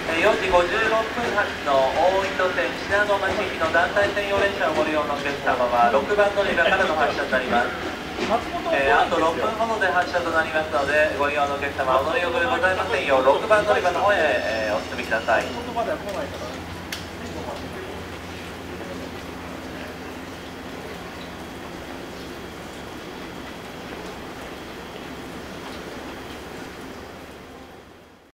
4時56分発の大糸線品川町行きの団体専用列車をご利用のお客様は6番乗り場からの発車になります。あと6分ほどで発車となりますので、ご利用のお客様お乗り遅れございませんよう6番乗り場の方へお進みください。